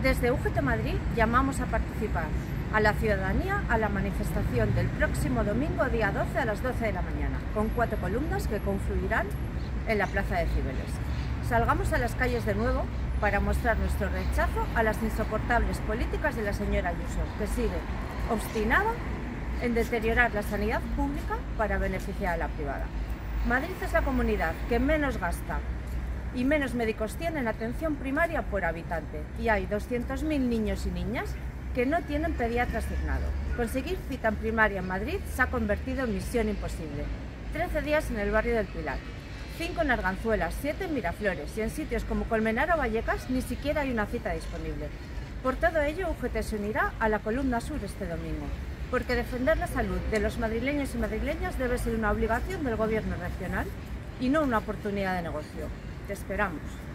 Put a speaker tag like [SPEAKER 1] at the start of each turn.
[SPEAKER 1] Desde UGT Madrid llamamos a participar a la ciudadanía a la manifestación del próximo domingo, día 12, a las 12 de la mañana, con 4 columnas que confluirán en la Plaza de Cibeles. Salgamos a las calles de nuevo para mostrar nuestro rechazo a las insoportables políticas de la señora Ayuso, que sigue obstinada en deteriorar la sanidad pública para beneficiar a la privada. Madrid es la comunidad que menos gasta y menos médicos tiene en atención primaria por habitante, y hay 200.000 niños y niñas que no tienen pediatra asignado. Conseguir cita en primaria en Madrid se ha convertido en misión imposible. 13 días en el barrio del Pilar, 5 en Arganzuela, 7 en Miraflores, y en sitios como Colmenar o Vallecas ni siquiera hay una cita disponible. Por todo ello, UGT se unirá a la columna sur este domingo, porque defender la salud de los madrileños y madrileñas debe ser una obligación del gobierno regional y no una oportunidad de negocio. Te esperamos.